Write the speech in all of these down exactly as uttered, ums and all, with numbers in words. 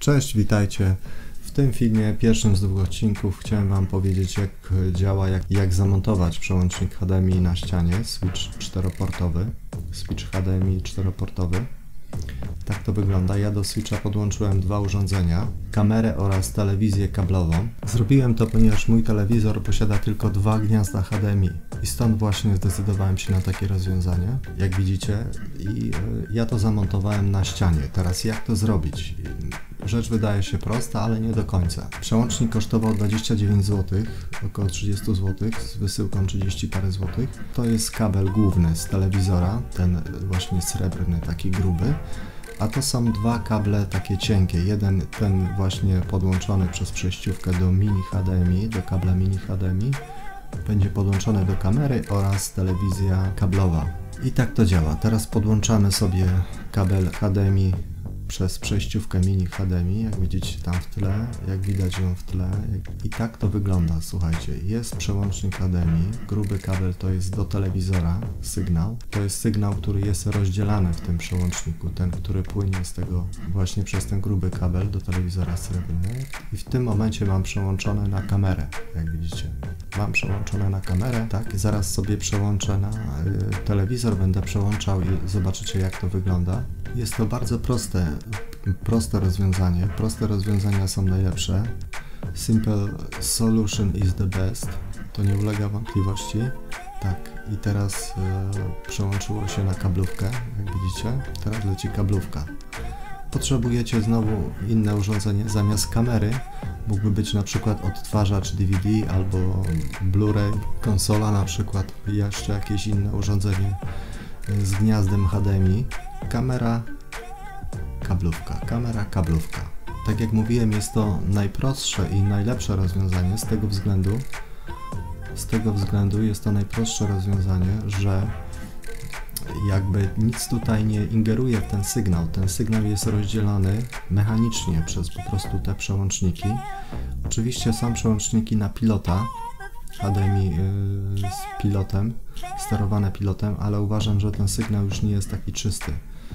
Cześć, witajcie. W tym filmie, pierwszym z dwóch odcinków, chciałem Wam powiedzieć, jak działa, jak, jak zamontować przełącznik H D M I na ścianie, switch czteroportowy, switch H D M I czteroportowy. Tak to wygląda. Ja do switcha podłączyłem dwa urządzenia, kamerę oraz telewizję kablową. Zrobiłem to, ponieważ mój telewizor posiada tylko dwa gniazda H D M I i stąd właśnie zdecydowałem się na takie rozwiązanie, jak widzicie, i ja to zamontowałem na ścianie. Teraz jak to zrobić? Rzecz wydaje się prosta, ale nie do końca. Przełącznik kosztował dwadzieścia dziewięć złotych, około trzydzieści złotych, z wysyłką trzydzieści parę złotych. To jest kabel główny z telewizora, ten właśnie srebrny, taki gruby. A to są dwa kable takie cienkie. Jeden ten właśnie podłączony przez przejściówkę do mini H D M I, do kabla mini H D M I. Będzie podłączony do kamery oraz telewizja kablowa. I tak to działa. Teraz podłączamy sobie kabel H D M I przez przejściówkę mini H D M I, jak widzicie tam w tle, jak widać ją w tle. I tak to wygląda, słuchajcie. Jest przełącznik H D M I, gruby kabel to jest do telewizora sygnał. To jest sygnał, który jest rozdzielany w tym przełączniku, ten, który płynie z tego właśnie przez ten gruby kabel do telewizora srebrny. I w tym momencie mam przełączone na kamerę, jak widzicie. Mam przełączone na kamerę, tak, zaraz sobie przełączę na y, telewizor, będę przełączał i zobaczycie, jak to wygląda. Jest to bardzo proste, proste rozwiązanie. Proste rozwiązania są najlepsze. Simple solution is the best. To nie ulega wątpliwości. Tak, i teraz y, przełączyło się na kablówkę, jak widzicie. Teraz leci kablówka. Potrzebujecie znowu inne urządzenie zamiast kamery. Mógłby być na przykład odtwarzacz D V D albo Blu-ray, konsola na przykład, jeszcze jakieś inne urządzenie z gniazdem H D M I. Kamera, kablówka, kamera, kablówka. Tak jak mówiłem, jest to najprostsze i najlepsze rozwiązanie z tego względu, z tego względu jest to najprostsze rozwiązanie, że jakby nic tutaj nie ingeruje w ten sygnał. Ten sygnał jest rozdzielany mechanicznie przez po prostu te przełączniki. Oczywiście są przełączniki na pilota, H D M I yy, z pilotem, sterowane pilotem, ale uważam, że ten sygnał już nie jest taki czysty.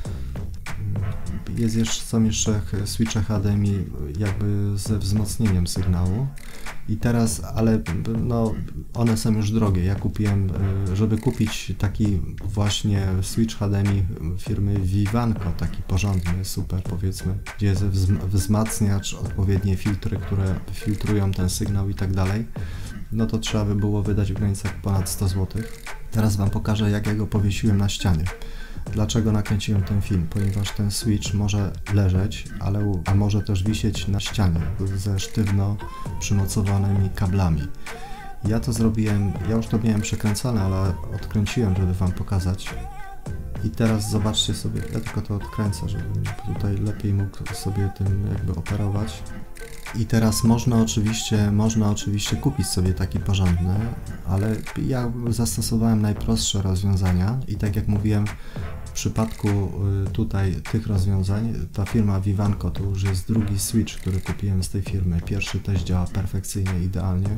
Jest jeszcze, są jeszcze switche H D M I jakby ze wzmocnieniem sygnału. I teraz, ale no, one są już drogie. Ja kupiłem, żeby kupić taki właśnie switch H D M I firmy Vivanco, taki porządny, super powiedzmy, gdzie jest wzmacniacz, odpowiednie filtry, które filtrują ten sygnał i tak dalej, no to trzeba by było wydać w granicach ponad sto złotych. Teraz Wam pokażę, jak ja go powiesiłem na ścianie. Dlaczego nakręciłem ten film? Ponieważ ten switch może leżeć, ale, a może też wisieć na ścianie ze sztywno przymocowanymi kablami. Ja to zrobiłem, ja już to miałem przekręcone, ale odkręciłem, żeby Wam pokazać. I teraz zobaczcie sobie, ja tylko to odkręcę, żebym tutaj lepiej mógł sobie tym jakby operować. I teraz można oczywiście, można oczywiście kupić sobie taki porządny, ale ja zastosowałem najprostsze rozwiązania i tak jak mówiłem, w przypadku tutaj tych rozwiązań, ta firma Vivanco to już jest drugi switch, który kupiłem z tej firmy. Pierwszy też działa perfekcyjnie, idealnie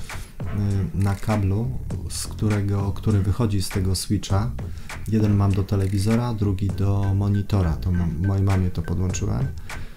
na kablu, z którego, który wychodzi z tego switcha. Jeden mam do telewizora, drugi do monitora, to mam, mojej mamie to podłączyłem.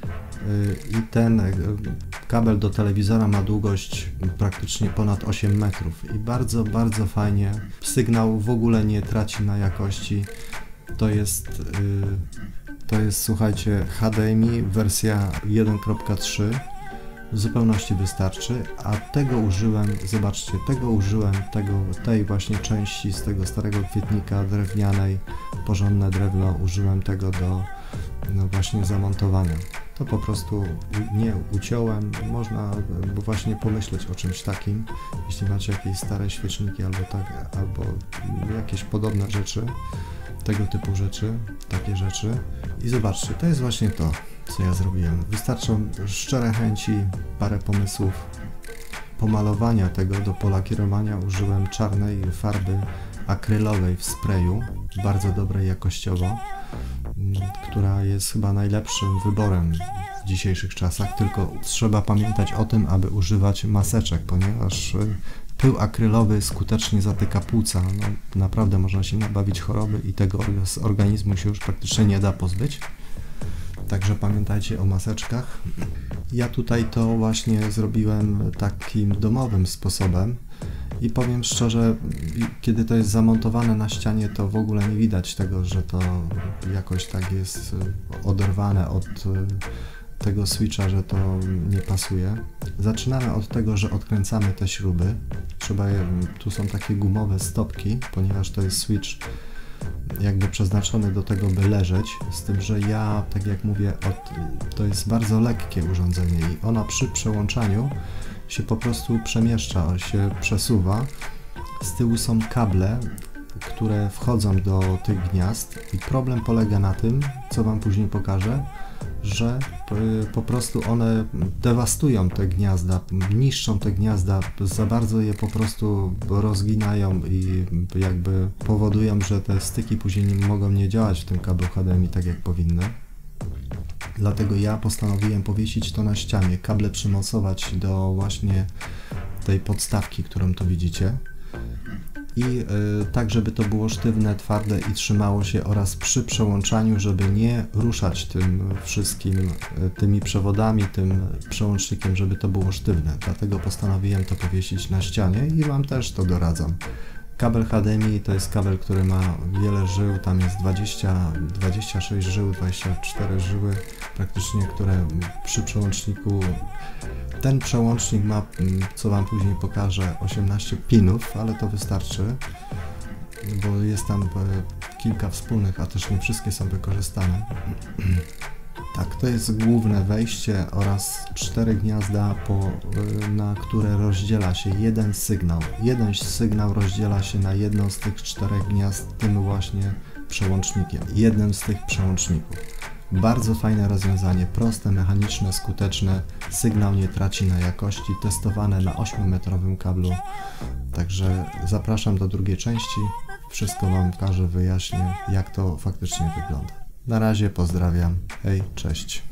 I ten kabel do telewizora ma długość praktycznie ponad osiem metrów i bardzo, bardzo fajnie. Sygnał w ogóle nie traci na jakości. To jest, to jest słuchajcie, H D M I wersja jeden kropka trzy. W zupełności wystarczy, a tego użyłem, zobaczcie, tego użyłem, tego, tej właśnie części z tego starego kwietnika drewnianej, porządne drewno, użyłem tego do no właśnie zamontowania. To po prostu nie uciąłem, można bo właśnie pomyśleć o czymś takim, jeśli macie jakieś stare świeczniki albo tak, albo jakieś podobne rzeczy, tego typu rzeczy, takie rzeczy. I zobaczcie, to jest właśnie to, co ja zrobiłem. Wystarczą szczere chęci, parę pomysłów, pomalowania tego do pola kierowania. Użyłem czarnej farby akrylowej w sprayu, bardzo dobrej jakościowo, która jest chyba najlepszym wyborem w dzisiejszych czasach, tylko trzeba pamiętać o tym, aby używać maseczek, ponieważ pył akrylowy skutecznie zatyka płuca. No, naprawdę można się nabawić choroby i tego z organizmu się już praktycznie nie da pozbyć. Także pamiętajcie o maseczkach. Ja tutaj to właśnie zrobiłem takim domowym sposobem i powiem szczerze, kiedy to jest zamontowane na ścianie, to w ogóle nie widać tego, że to jakoś tak jest oderwane od tego switcha, że to nie pasuje. Zaczynamy od tego, że odkręcamy te śruby. Trzeba je, tu są takie gumowe stopki, ponieważ to jest switch jakby przeznaczony do tego, by leżeć, z tym, że ja, tak jak mówię, od, to jest bardzo lekkie urządzenie i ona przy przełączaniu się po prostu przemieszcza, się przesuwa. Z tyłu są kable, które wchodzą do tych gniazd i problem polega na tym, co Wam później pokażę, że po prostu one dewastują te gniazda, niszczą te gniazda, za bardzo je po prostu rozginają i jakby powodują, że te styki później nie mogą nie działać w tym kablu H D M I tak jak powinny. Dlatego ja postanowiłem powiesić to na ścianie, kable przymocować do właśnie tej podstawki, którą tu widzicie. I y, tak, żeby to było sztywne, twarde i trzymało się, oraz przy przełączaniu, żeby nie ruszać tym wszystkim, y, tymi przewodami, tym przełącznikiem, żeby to było sztywne. Dlatego postanowiłem to powiesić na ścianie i Wam też to doradzam. Kabel H D M I to jest kabel, który ma wiele żył, tam jest dwadzieścia, dwadzieścia sześć żył, dwadzieścia cztery żyły praktycznie, które przy przełączniku, ten przełącznik ma, co Wam później pokażę, osiemnaście pinów, ale to wystarczy, bo jest tam kilka wspólnych, a też nie wszystkie są wykorzystane. Tak, to jest główne wejście oraz cztery gniazda, po, na które rozdziela się jeden sygnał. Jeden sygnał rozdziela się na jedno z tych czterech gniazd tym właśnie przełącznikiem, jednym z tych przełączników. Bardzo fajne rozwiązanie, proste, mechaniczne, skuteczne, sygnał nie traci na jakości, testowane na ośmiometrowym kablu. Także zapraszam do drugiej części, wszystko Wam pokażę, wyjaśnię, jak to faktycznie wygląda. Na razie, pozdrawiam, hej, cześć.